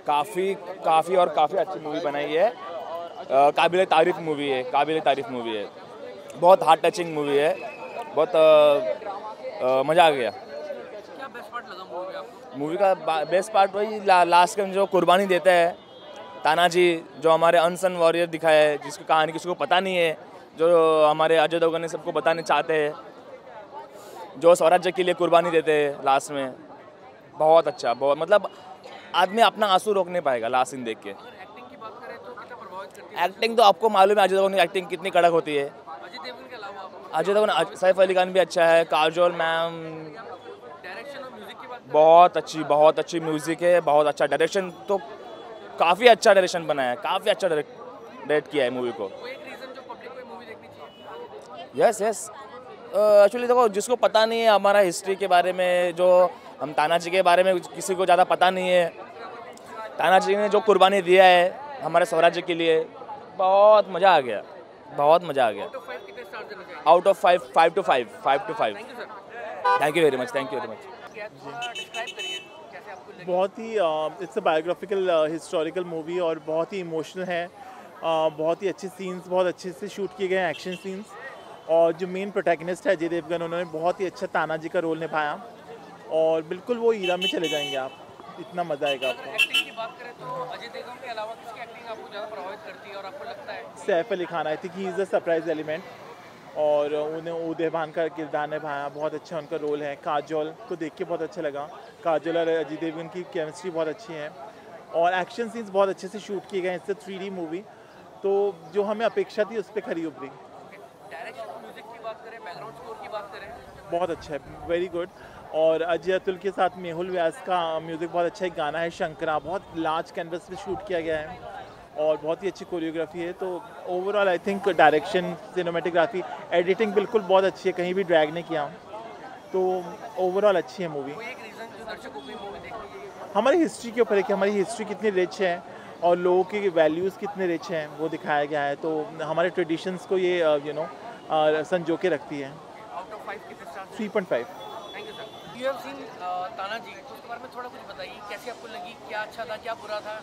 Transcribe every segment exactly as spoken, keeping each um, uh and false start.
काफ़ी काफ़ी और काफ़ी अच्छी मूवी बनाई है, काबिल तारीफ़ मूवी है, काबिल तारीफ़ मूवी है, बहुत हार्ट टचिंग मूवी है, बहुत मज़ा आ गया। क्या बेस्ट पार्ट लगा मूवी में आपको? मूवी का बेस्ट पार्ट वही ला, लास्ट में जो कुर्बानी देता है तानाजी, जो हमारे अनसन वॉरियर दिखाया है, जिसकी कहानी किसी को पता नहीं है, जो हमारे अजय देवगन ने सबको बताने चाहते हैं, जो स्वराज्य के लिए कुर्बानी देते हैं लास्ट में। बहुत अच्छा, बहुत मतलब आदमी अपना आंसू रोक नहीं पाएगा लास्ट सीन देख के। अगर एक्टिंग की बात करें तो कितना प्रभावित करती है? एक्टिंग तो आपको मालूम है अजय देवगन की एक्टिंग कितनी कड़क होती है। अजय देवगन के अलावा अजय देवगन, सैफ अली खान भी अच्छा है, काजोल मैम डायरेक्शन और म्यूजिक की बात करें? बहुत अच्छी, बहुत अच्छी म्यूजिक है, बहुत अच्छा डायरेक्शन, तो काफ़ी अच्छा डायरेक्शन बनाया है, काफ़ी अच्छा डायरेक्ट किया है मूवी को। कोई एक रीजन जो पब्लिक को ये मूवी देखनी चाहिए? यस यस एक्चुअली देखो, जिसको पता नहीं है हमारा हिस्ट्री के बारे में, जो हम तानाजी के बारे में किसी को ज़्यादा पता नहीं है, तानाजी ने जो कुर्बानी दिया है हमारे स्वराज्य के लिए, बहुत मज़ा आ गया, बहुत मज़ा आ गया। आउट ऑफ फाइव कितने स्टार देना चाहिए? Out of five, five to five, five to five. Thank you sir. Thank you very much, thank you very much. Describe करिए कैसे आपको लगी? बहुत ही it's a biographical historical movie और बहुत ही इमोशनल है। uh, बहुत ही अच्छे सीन्स, बहुत अच्छे से शूट किए गए हैं एक्शन सीन्स, और जो मेन प्रोटैगनिस्ट है अजय देवगन, उन्होंने बहुत ही अच्छा तानाजी का रोल निभाया, और बिल्कुल वो ईरा में चले जाएंगे आप, इतना मज़ा आएगा आपको। एक्टिंग की बात करें तो अजय देवगन के अलावा किसकी एक्टिंग आपको ज़्यादा प्रभावित करती है और आपको लगता है? Saif Ali Khan, I think he is a surprise element, और उन्हें उदय भान का किरदार निभाया, बहुत अच्छा उनका रोल है। काजोल को देख के बहुत अच्छा लगा, काजोल और अजय देवगन की केमिस्ट्री बहुत अच्छी है, और एक्शन सीन्स बहुत अच्छे से शूट किए गए हैं। इससे थ्री डी मूवी, तो जो हमें अपेक्षा थी उस पर खरी उभरी। डायरेक्शन म्यूजिक की बात करें, बैकग्राउंड स्कोर की बात करें? बहुत अच्छा है, वेरी गुड। और अजय अतुल के साथ मेहुल व्यास का म्यूज़िक बहुत अच्छा, एक गाना है शंकरा, बहुत लार्ज कैनवस पे शूट किया गया है, और बहुत ही अच्छी कोरियोग्राफी है। तो overall I think direction, cinematography, editing बिल्कुल बहुत अच्छी है, कहीं भी ड्रैग नहीं किया, तो ओवरऑल अच्छी है मूवी। कोई एक रीज़न जो दर्शकों को मूवी देखनी चाहिए? हमारी हिस्ट्री के ऊपर है कि हमारी हिस्ट्री कितनी रिच है और लोगों की वैल्यूज़ कितने रिच हैं, वो दिखाया गया है। तो हमारे ट्रेडिशंस को ये यू नो संजो के रखती है। आउट ऑफ फाइव कितने star? Three point five. Thank you sir. You have seen Tanaji, तो उसके बारे में थोड़ा कुछ बताइए, कैसी आपको लगी, क्या अच्छा था, क्या बुरा था?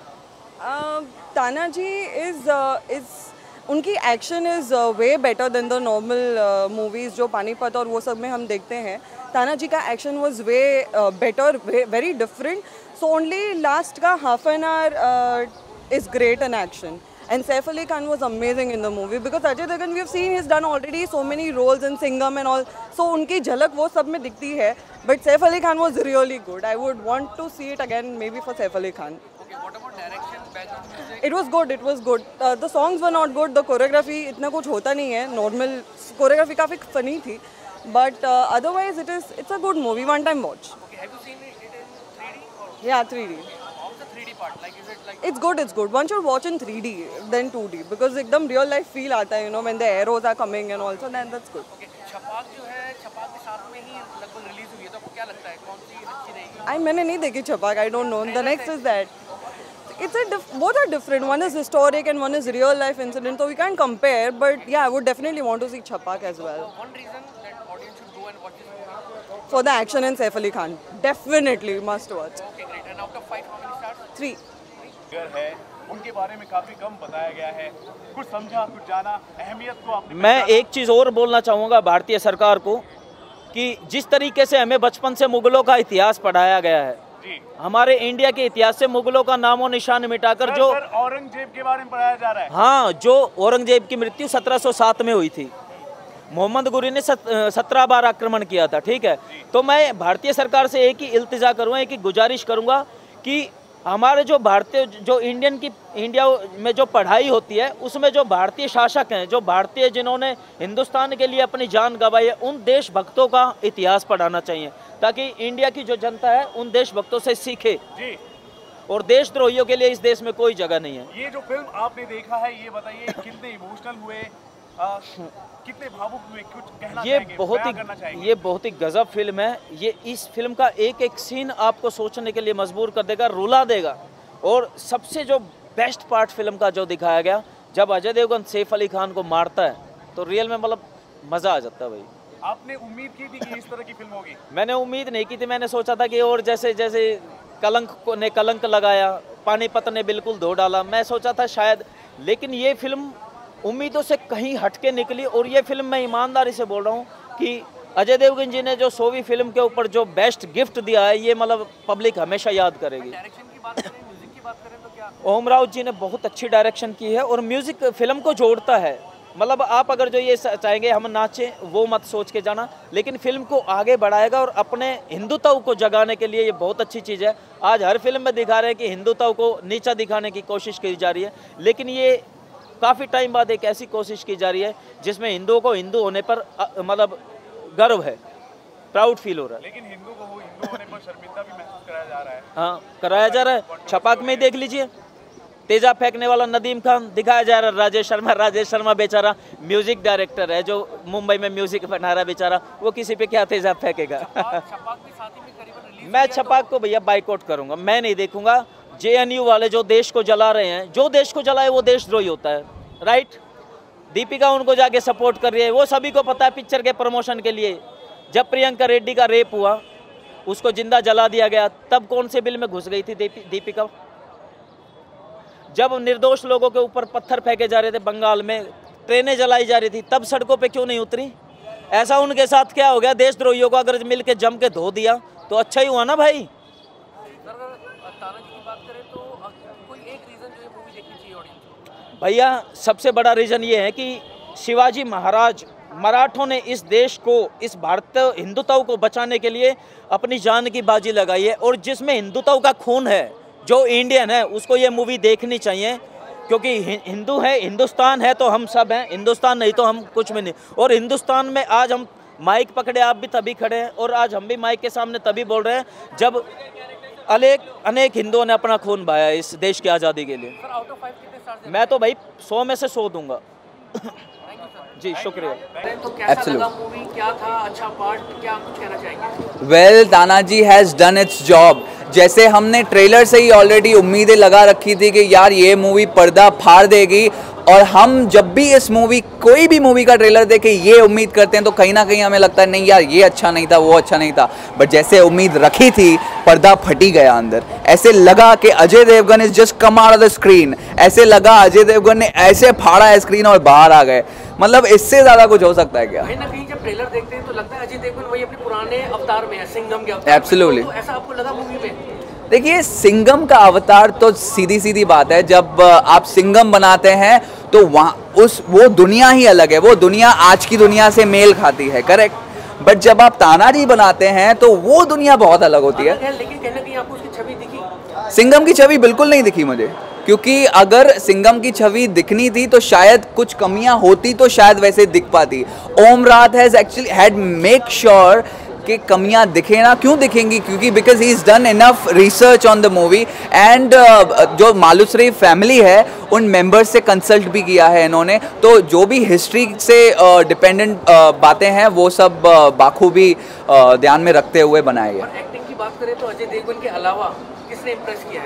तानाजी इज़ इज़ उनकी action is way better than the normal movies जो पानीपत और वो सब में हम देखते हैं। तानाजी का action was way better, very different. So only last का half an hour is great in action, and Saif Ali Khan was amazing in the movie because Ajay Devgan we have seen he's done already so many roles in Singham and all, so उनकी झलक वो सब में दिखती है, but Saif Ali Khan was really good. I would want to see it again maybe for Saif Ali Khan. Okay, what about direction, background music? It was good, it was good. Uh, the songs were not good, the choreography इतना कुछ होता नहीं है, normal choreography काफ़ी funny थी, but uh, otherwise it is it's a good movie, one time watch. Okay, have you seen it in three D or? Yeah, three D. How's the three D part? Like, is it like? It's good, it's good. One should watch in three D then two D because एकदम real life feel आता है, you know, when the arrows are coming and also then that's good. Okay, छपाक जो है, छपाक के साथ में ही लगभग release हुई है, तो आपको क्या लगता है कौन सी अच्छी रहेगी? I मैंने नहीं देखी छपाक, I don't know. The next is that. It's a diff both are different. One is historic and one is real life incident, so we can't compare. But yeah, I would definitely want to see Chhapaak as well. One reason that audience should go and watch this movie? For the action and Saif Ali Khan, definitely must watch. Okay, great. And out of five, how many stars? Three. है उनके बारे में काफी कम बताया गया है, कुछ समझा कुछ जाना, अहमियत को आपने। मैं एक चीज़ और बोलना चाहूँगा भारतीय सरकार को कि जिस तरीके से हमें बचपन से मुगलों का इतिहास पढ़ाया गया है, जी, हमारे इंडिया के इतिहास से मुगलों का नामो निशान मिटाकर जो औरंगजेब के बारे में पढ़ाया जा रहा है। हाँ, जो औरंगजेब की मृत्यु सत्रह सौ सात में हुई थी, मोहम्मद गुरी ने सत्रह बार आक्रमण किया था, ठीक है। तो मैं भारतीय सरकार से एक ही इल्तिजा करूँगा, एक ही गुजारिश करूँगा कि हमारे जो भारतीय जो इंडियन की इंडिया में जो पढ़ाई होती है उसमें जो भारतीय शासक हैं, जो भारतीय जिन्होंने हिंदुस्तान के लिए अपनी जान गंवाई है, उन देशभक्तों का इतिहास पढ़ाना चाहिए ताकि इंडिया की जो जनता है उन देशभक्तों से सीखे जी। और देशद्रोहियों के लिए इस देश में कोई जगह नहीं है। ये जो फिल्म आपने देखा है, ये बताइए कितने इमोशनल हुए, आ, कितने भावुक हुए, कुछ कहना ये चाहेंगे, बहुत बयां करना ही चाहेंगे? ये बहुत ही गजब फिल्म है। ये इस फिल्म का एक एक सीन आपको सोचने के लिए मजबूर कर देगा, रुला देगा। और सबसे जो बेस्ट पार्ट फिल्म का जो दिखाया गया, जब अजय देवगन सैफ अली खान को मारता है तो रियल में मतलब मज़ा आ जाता है भाई। आपने उम्मीद की थी कि इस तरह की फिल्म होगी? मैंने उम्मीद नहीं की थी, मैंने सोचा था कि और जैसे जैसे कलंक को ने कलंक लगाया, पानीपत ने बिल्कुल धो डाला। मैं सोचा था शायद, लेकिन ये फिल्म उम्मीदों से कहीं हटके निकली। और ये फिल्म मैं ईमानदारी से बोल रहा हूँ कि अजय देवगन जी ने जो सौवीं फिल्म के ऊपर जो बेस्ट गिफ्ट दिया है, ये मतलब पब्लिक हमेशा याद करेगी। डायरेक्शन की बात करें, म्यूजिक की बात करें तो क्या? ओम राउत जी ने बहुत अच्छी डायरेक्शन की है और म्यूजिक फिल्म को जोड़ता है। मतलब आप अगर जो ये चाहेंगे हम नाचें, वो मत सोच के जाना, लेकिन फिल्म को आगे बढ़ाएगा और अपने हिंदुत्व को जगाने के लिए ये बहुत अच्छी चीज़ है। आज हर फिल्म में दिखा रहे हैं कि हिंदुत्व को नीचा दिखाने की कोशिश की जा रही है, लेकिन ये काफ़ी टाइम बाद एक ऐसी कोशिश की जा रही है जिसमें हिंदुओं को हिंदू होने पर मतलब गर्व है, प्राउड फील हो रहा है। लेकिन हिंदू को हिंदू होने पर शर्मिंदा भी महसूस कराया जा रहा है। हाँ, कराया जा रहा है। छपाक में ही देख लीजिए, तेजा फेंकने वाला नदीम खान दिखाया जा रहा है। राजेश शर्मा राजेश शर्मा बेचारा म्यूजिक डायरेक्टर है जो मुंबई में म्यूजिक बना रहा है बेचारा, वो किसी पे क्या तेजा फेंकेगा। छपाक भी साथ ही में करीबन रिलीज मैं छपाक को भैया बाइकआउट करूंगा, मैं नहीं देखूंगा। जे एन यू वाले जो देश को जला रहे हैं, जो देश को जलाए वो देशद्रोही होता है, राइट। दीपिका उनको जाके सपोर्ट कर रही है, वो सभी को पता है पिक्चर के प्रमोशन के लिए। जब प्रियंका रेड्डी का रेप हुआ, उसको जिंदा जला दिया गया, तब कौन से बिल में घुस गई थी दीपिका? जब निर्दोष लोगों के ऊपर पत्थर फेंके जा रहे थे बंगाल में, ट्रेनें जलाई जा रही थी, तब सड़कों पे क्यों नहीं उतरी? ऐसा उनके साथ क्या हो गया? देशद्रोहियों को अगर मिल के जम के धो दिया तो अच्छा ही हुआ ना भाई। तानाजी की बात करें तो कोई एक रीजन जो ये मूवी देखनी चाहिए ऑडियंस? भैया सबसे बड़ा रीज़न ये है कि शिवाजी महाराज मराठों ने इस देश को, इस भारत हिंदुत्व को बचाने के लिए अपनी जान की बाजी लगाई है। और जिसमें हिंदुत्व का खून है, जो इंडियन है, उसको ये मूवी देखनी चाहिए। क्योंकि हिंदू है, हिंदुस्तान है तो हम सब हैं, हिंदुस्तान नहीं तो हम कुछ भी नहीं। और हिंदुस्तान में आज हम माइक पकड़े, आप भी तभी खड़े हैं, और आज हम भी माइक के सामने तभी बोल रहे हैं जब अनेक अनेक हिंदुओं ने अपना खून बहाया इस देश की आज़ादी के लिए। सर आउट ऑफ फाइव कितने स्टार्स? मैं तो भाई सौ में से सौ दूंगा। जी शुक्रिया। तो कैसा लगा मूवी, क्या था अच्छा पार्ट, क्या कुछ कहना चाहेंगे? Well, Tanaji has done its job. जैसे हमने ट्रेलर से ही ऑलरेडी उम्मीदें लगा रखी थी कि यार ये मूवी पर्दा फाड़ देगी, और हम जब भी इस मूवी, कोई भी मूवी का ट्रेलर देखे ये उम्मीद करते हैं तो कहीं ना कहीं हमें लगता है नहीं यार ये अच्छा नहीं था, वो अच्छा नहीं था। बट जैसे उम्मीद रखी थी, पर्दा फटी गया अंदर। ऐसे लगा कि Ajay Devgan is just come out of the screen. ऐसे लगा अजय देवगन ने ऐसे फाड़ा है स्क्रीन और बाहर आ गए। मतलब इससे ज़्यादा कुछ हो सकता है क्या? कहीं ना कहीं जब ट्रेलर देखते हैं तो लगता है अजय देवगन वही अपने पुराने अवतार में है, सिंघम के अवतार। एब्सोल्युटली। तो ऐसा आपको लगा मूवी में? देखिए, सिंघम का अवतार तो सीधी सीधी बात है, जब आप सिंघम बनाते हैं तो वहाँ उस वो दुनिया ही अलग है, वो दुनिया आज की दुनिया से मेल खाती है, करेक्ट। बट जब आप तानाजी बनाते हैं तो वो दुनिया बहुत अलग होती है। लेकिन कहीं ना कहीं आपको उसकी छवि दिखी? सिंघम की छवि बिल्कुल नहीं दिखी मुझे, क्योंकि अगर सिंघम की छवि दिखनी थी तो शायद कुछ कमियां होती तो शायद वैसे दिख पाती। Om Raut has actually had make sure कि कमियां दिखे ना। क्यों दिखेंगी? क्योंकि because he is done enough research on the movie, and जो मालूसरी फैमिली है उन मेंबर्स से कंसल्ट भी किया है इन्होंने। तो जो भी हिस्ट्री से डिपेंडेंट uh, uh, बातें हैं वो सब uh, बाखूबी uh, ध्यान में रखते हुए बनाए गए। एक्टिंग की बात करें तो अजय देवगन के अलावा किसने इम्प्रेस किया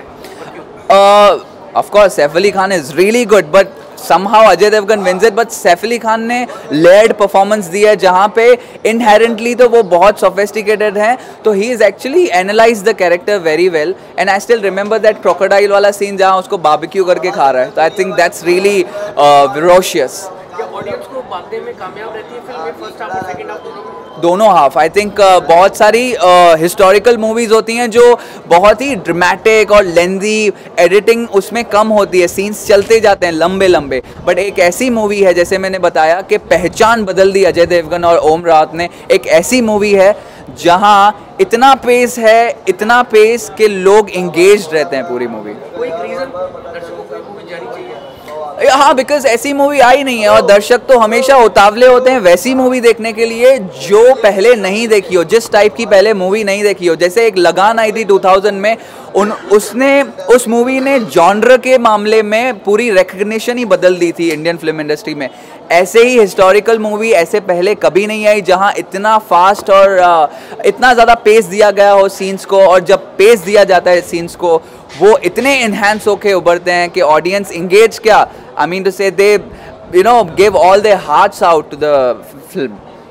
है? Of course Saif Ali Khan is really good, but somehow Ajay Devgan wins it। But Saif Ali Khan ने लेयर्ड परफॉर्मेंस दी है जहाँ पे इनहेरेंटली तो वो बहुत सोफिस्टिकेटेड हैं, तो he is actually analyse the character very well. And I still remember that crocodile वाला सीन जहाँ उसको बारबेक्यू करके खा रहा है, तो I think that's really ferocious. क्या ऑडियंस को बांधने में कामयाब रहती है फिल्म में, फर्स्ट हाफ और सेकंड हाफ दोनों में? दोनों हाफ। आई थिंक uh, बहुत सारी हिस्टोरिकल uh, मूवीज़ होती हैं जो बहुत ही ड्रामेटिक और लेंदी, एडिटिंग उसमें कम होती है, सीन्स चलते जाते हैं लंबे लंबे। बट एक ऐसी मूवी है, जैसे मैंने बताया कि पहचान बदल दी अजय देवगन और ओम रावत ने, एक ऐसी मूवी है जहां इतना पेस है, इतना पेस कि लोग इंगेज्ड रहते हैं पूरी मूवी। कोई रीज़न दर्शकों को मूवी जानी चाहिए? हाँ, बिकॉज ऐसी मूवी आई नहीं है और दर्शक तो हमेशा उतावले होते हैं वैसी मूवी देखने के लिए जो पहले नहीं देखी हो, जिस टाइप की पहले मूवी नहीं देखी हो। जैसे एक लगान आई थी दो हज़ार में, उन उसने उस मूवी ने जॉनर के मामले में पूरी रिकग्निशन ही बदल दी थी इंडियन फिल्म इंडस्ट्री में। ऐसे ही हिस्टोरिकल मूवी ऐसे पहले कभी नहीं आई जहां इतना फास्ट और uh, इतना ज़्यादा पेस दिया गया हो सीन्स को, और जब पेस दिया जाता है सीन्स को वो इतने इन्हांस होके उभरते हैं कि ऑडियंस इंगेज, क्या आई mean to say they you know give all their hearts out to the film.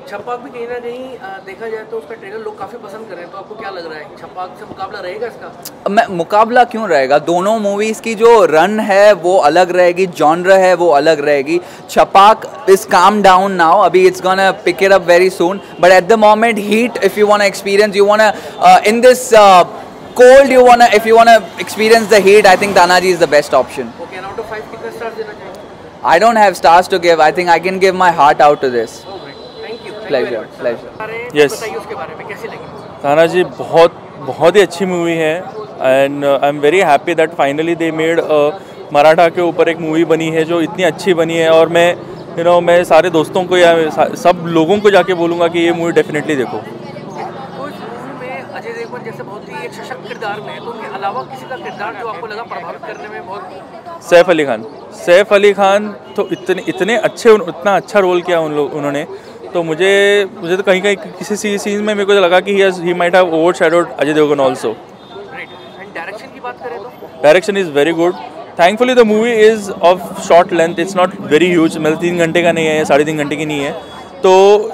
Chhapaak भी कहीं ना कहीं अ, देखा जाए तो उसका ट्रेलर लोग काफ़ी पसंद कर रहे हैं, तो आपको क्या लग रहा है छपाक से मुकाबला रहेगा इसका? मैं मुकाबला क्यों रहेगा, दोनों मूवीज़ की जो रन है वो अलग रहेगी, जॉनर है वो अलग रहेगी. Chhapaak is calm down now, अभी it's gonna pick it up very soon, but at the moment heat, if you want experience, you want in this cold, you wanna if you wanna experience the heat, I think TANHAJI is the best option. Okay, and out of five कितने stars देना चाहेंगे? I don't have stars to give. I think I can give my heart out to this. Thank you. Pleasure, pleasure. Yes. बताइए उसके बारे में कैसी लगी? तानाजी बहुत बहुत ही अच्छी मूवी है and I am very happy that finally they made Maratha के ऊपर एक मूवी बनी है जो इतनी अच्छी बनी है. और मैं यू नो मैं सारे दोस्तों को या सब लोगों को जाके बोलूँगा कि ये मूवी डेफिनेटली देखो. तो इस मूवी में अजय देवगन जैसे बहुत ही एक सशक्त किरदार में है, तो उनके अलावा किसी का किरदार जो आपको लगा प्रभावित करने में बहुत? सैफ अली खान. सैफ अली खान तो इतने इतने अच्छे इतना अच्छा रोल किया उन लोग उन्होंने, तो मुझे मुझे तो कहीं कहीं किसी सीन में मेरे को लगा कि he might have overshadowed Ajay Devgan also. And direction की बात करें तो? Direction is very good. Thankfully the movie is of short length, it's not very huge, मतलब तीन घंटे का नहीं है, साढ़े तीन घंटे की नहीं है. तो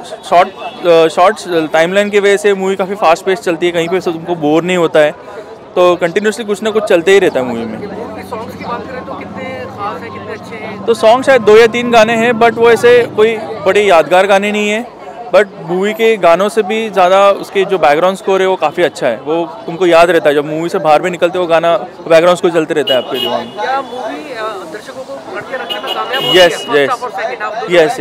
शॉर्ट शॉर्ट टाइमलाइन की वजह से मूवी काफ़ी फास्ट पेस चलती है, कहीं पे तुमको बोर नहीं होता है, तो कंटिन्यूसली कुछ ना कुछ चलते ही रहता है मूवी में. सॉन्ग्स की बात करें तो कितने खास हैं, कितने अच्छे हैं? तो सॉन्ग शायद दो या तीन गाने हैं, बट वो ऐसे कोई बड़े यादगार गाने नहीं है, बट मूवी के गानों से भी ज़्यादा उसके जो बैकग्राउंड स्कोर है वो काफ़ी अच्छा है. वो तुमको याद रहता है, जब मूवी से बाहर भी निकलते हो गाना बैकग्राउंड स्कोर चलते रहता है आपके दिमाग में. क्या मूवी दर्शकों को पकड़ के रखने में कामयाब होती यस है? यस यस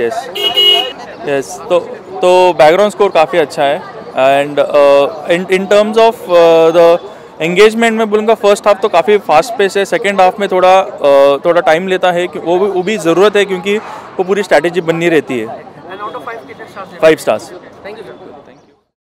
यस यस तो तो बैकग्राउंड स्कोर काफ़ी अच्छा है. And in in terms of the engagement में बोलूँगा फर्स्ट हाफ तो काफ़ी फास्ट पेस है, सेकेंड हाफ में थोड़ा uh, थोड़ा टाइम लेता है, वो भी वो भी ज़रूरत है क्योंकि वो पूरी स्ट्रैटेजी बननी रहती है. एंड आउट ऑफ फाइव कितने stars? Five stars. Thank you sir.